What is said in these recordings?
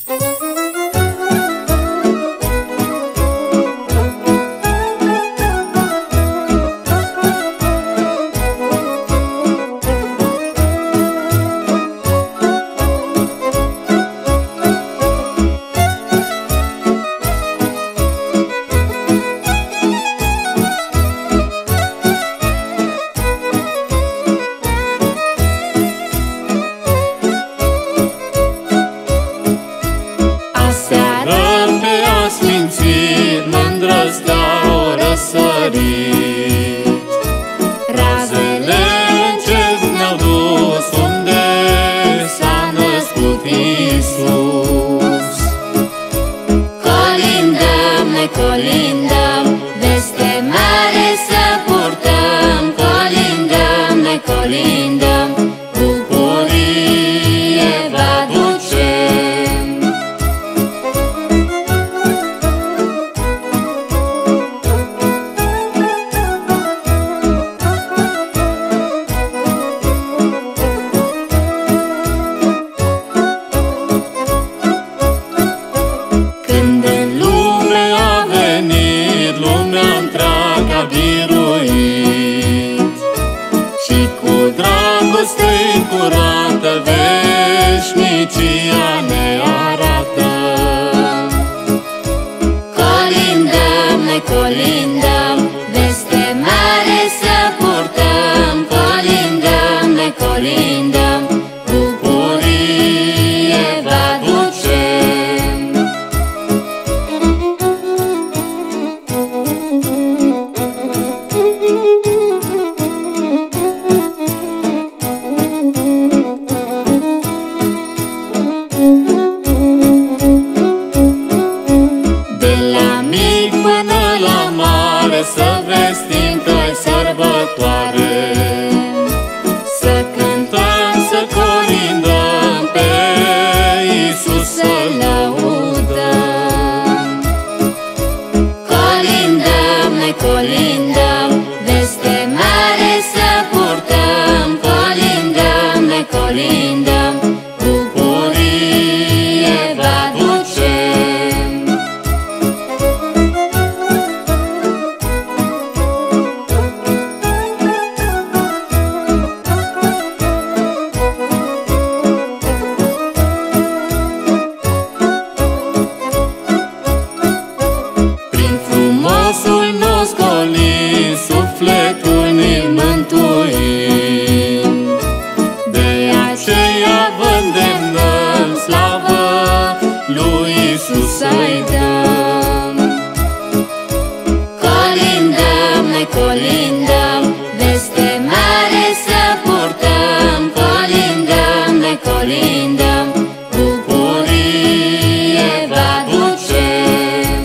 Razele în cer ne-au dus unde s-a născut Iisus. Colindăm, ne colindăm, veste mare să purtăm. Colindăm, ne colindăm, bucurie vă aducem. Când în lume a venit, lumea întreagă a biruit și cu dragoste curată veșnicia ne arată. Colindăm, ne colindăm, veste mare să purtăm. Colindăm, ne colindăm, bucurie vă aducem. De la mic până la mare să vestim că-i sărbătoare, să cântăm, să colindăm, pe Iisus să lăudăm. Colindăm, ne colindăm, veste mare să purtăm. Colindăm, ne colindăm, bucurie vă aducem. Prin frumosul nostru colin, sufletul ne-l mântuim. De aceea vă îndemnăm, slavă lui Iisus să-i dăm. Colindăm, ne colindăm, veste mare să purtăm. Colindăm, ne colindăm, bucurie vă aducem.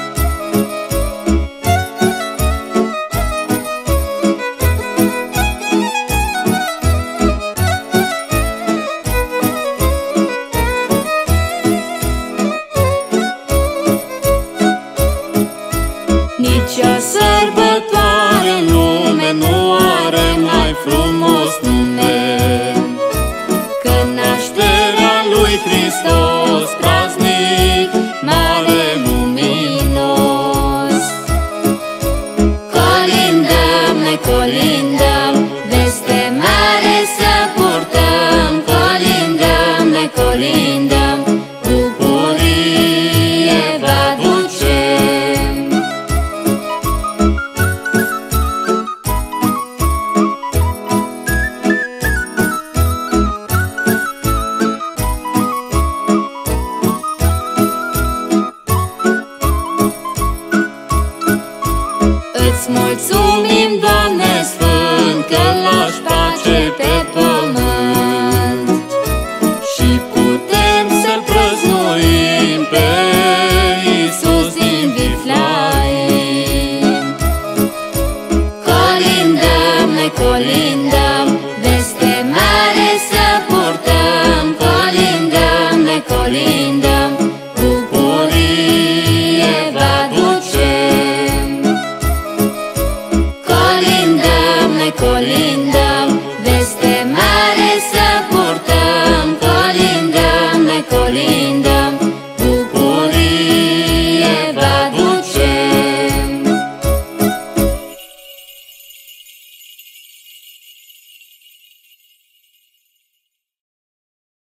Nici o sărbătoare în lume nu are mai frumos nume, că nașterea lui Hristos, praznic mare luminos. Colindăm, ne colindăm, veste mare să purtăm. Colindăm, ne colindăm,